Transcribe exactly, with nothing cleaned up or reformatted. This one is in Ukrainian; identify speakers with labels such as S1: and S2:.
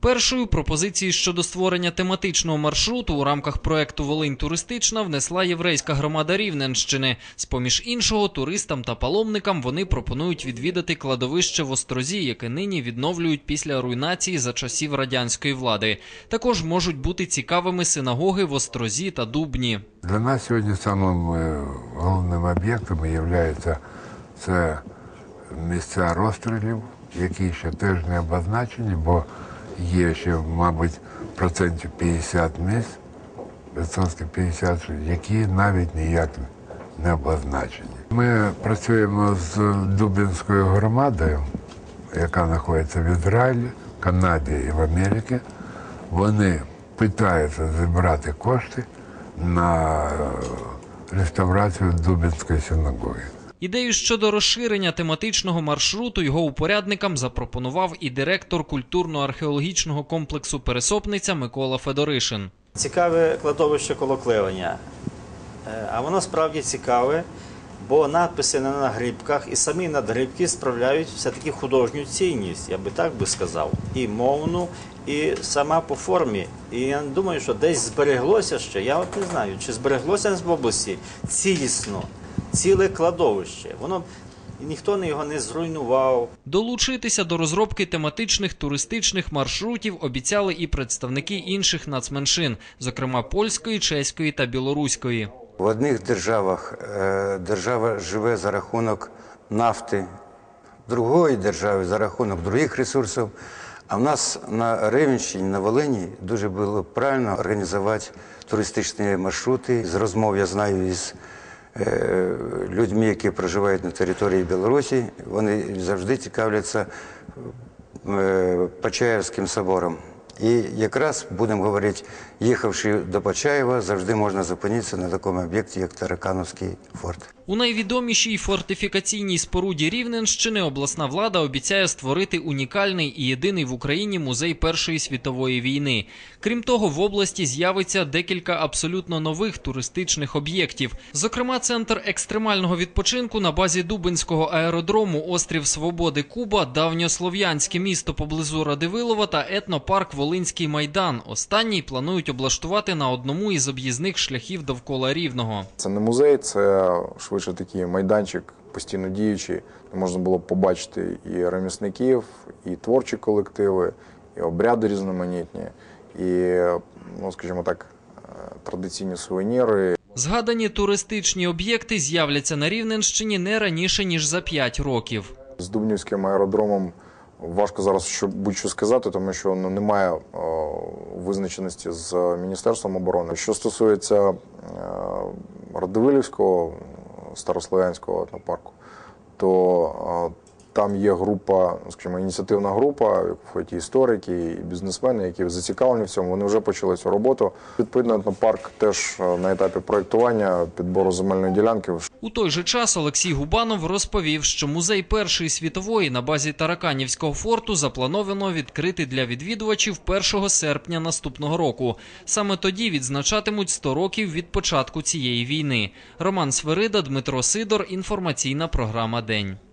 S1: Першою пропозиції щодо створення тематичного маршруту у рамках проекту «Волинь туристична» внесла єврейська громада Рівненщини. З-поміж іншого, туристам та паломникам вони пропонують відвідати кладовище в Острозі, яке нині відновлюють після руйнації за часів радянської влади. Також можуть бути цікавими синагоги в Острозі та Дубні.
S2: Для нас сьогодні самим головним об'єктом є це місця розстрілів, які ще теж не обозначені, бо є ще, мабуть, процентів п'ятдесят місць, відсотків п'ятдесят, які навіть ніяк не обозначені. Ми працюємо з Дубинською громадою, яка знаходиться в Ізраїлі, Канаді і в Америці. Вони питаються зібрати кошти на реставрацію Дубинської синагоги.
S1: Ідею щодо розширення тематичного маршруту його упорядникам запропонував і директор культурно-археологічного комплексу «Пересопниця» Микола Федоришин.
S3: Цікаве кладовище коло Клевеня, а воно справді цікаве, бо надписи на нагрібках і самі надгрібки справляють все-таки художню цінність, я би так би сказав, і мовну, і сама по формі. І я думаю, що десь збереглося ще, я от не знаю, чи збереглося в області цілісно, ціле кладовище. Воно ніхто його не зруйнував.
S1: Долучитися до розробки тематичних туристичних маршрутів обіцяли і представники інших нацменшин, зокрема польської, чеської та білоруської.
S4: В одних державах держава живе за рахунок нафти, в другої держави за рахунок других ресурсів. А в нас на Рівненщині, на Волині дуже було б правильно організувати туристичні маршрути. З розмов я знаю із людьми, які проживають на території Білорусі, вони завжди цікавляться Почаївським собором. І якраз, будемо говорити, їхавши до Почаєва, завжди можна зупинитися на такому об'єкті, як Таракановський форт.
S1: У найвідомішій фортифікаційній споруді Рівненщини обласна влада обіцяє створити унікальний і єдиний в Україні музей Першої світової війни. Крім того, в області з'явиться декілька абсолютно нових туристичних об'єктів. Зокрема, центр екстремального відпочинку на базі Дубинського аеродрому «Острів Свободи Куба», давньослов'янське місто поблизу Радивилова та етнопарк «Волинський майдан». Останній планують облаштувати на одному із об'їзних шляхів довкола Рівного.
S5: Це не музей, це швидше такий майданчик, постійно діючий, де можна було б побачити і ремісників, і творчі колективи, і обряди різноманітні, і, ну, скажімо так, традиційні сувеніри.
S1: Згадані туристичні об'єкти з'являться на Рівненщині не раніше, ніж за п'ять років.
S5: З Дубнівським аеродромом важко зараз будь-що сказати, тому що ну, немає о, визначеності з Міністерством оборони. Що стосується о, Радивилівського, Старослов'янського етнопарку, то о, там є група, скажімо, ініціативна група, в входять історики і бізнесмени, які зацікавлені в цьому, вони вже почали цю роботу. Відповідно, етнопарк теж на етапі проєктування, підбору земельної ділянки.
S1: У той же час Олексій Губанов розповів, що музей Першої світової на базі Тараканівського форту заплановано відкрити для відвідувачів першого серпня наступного року. Саме тоді відзначатимуть сто років від початку цієї війни. Роман Свирида, Дмитро Сидор, інформаційна програма «День».